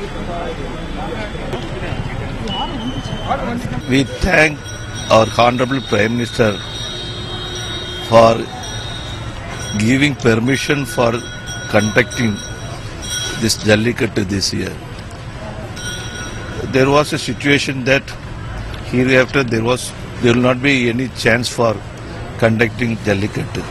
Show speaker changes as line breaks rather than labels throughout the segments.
We thank our Honorable Prime Minister for giving permission for conducting this Jallikattu this year. There was a situation that hereafter there will not be any chance for conducting Jallikattu.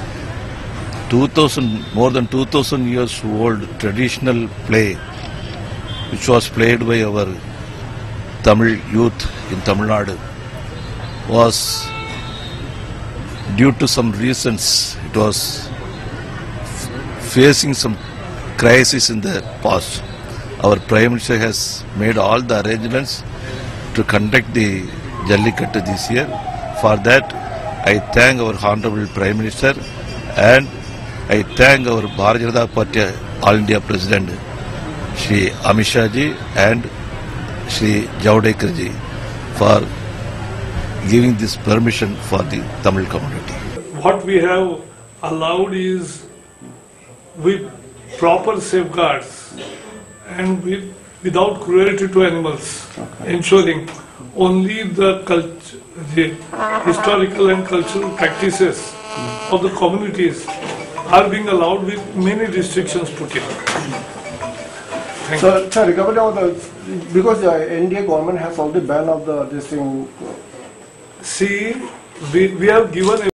More than 2000 years old traditional play which was played by our Tamil youth in Tamil Nadu was, due to some reasons, it was facing some crisis in the past. Our Prime Minister has made all the arrangements to conduct the Jallikattu this year. For that, I thank our Honorable Prime Minister and I thank our Bharatiya Janata Party All India President Shri Amit Shah ji and Shri Javadekar ji for giving this permission for the Tamil community.
What we have allowed is with proper safeguards and without cruelty to animals, ensuring only the historical and cultural practices of the communities are being allowed with many restrictions put in.
Sir, because the India government has already banned this thing.
See, we have given